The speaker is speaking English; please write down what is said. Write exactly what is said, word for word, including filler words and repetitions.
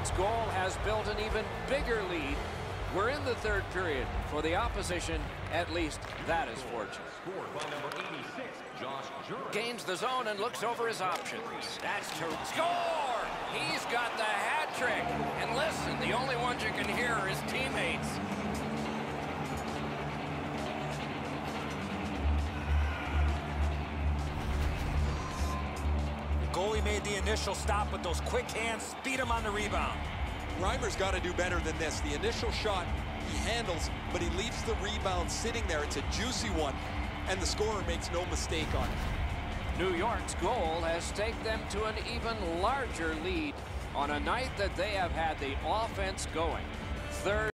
York's goal has built an even bigger lead. We're in the third period. For the opposition, at least that is fortunate. Scored by number eighty-six, Josh Jurek. Gains the zone and looks over his options. That's to score! He's got the hat trick. And listen, the only ones you can hear are his teammates. The goalie made the initial stop with those quick hands, speed him on the rebound. Reimer's got to do better than this. The initial shot he handles, but he leaves the rebound sitting there. It's a juicy one, and the scorer makes no mistake on it. New York's goal has taken them to an even larger lead on a night that they have had the offense going. Third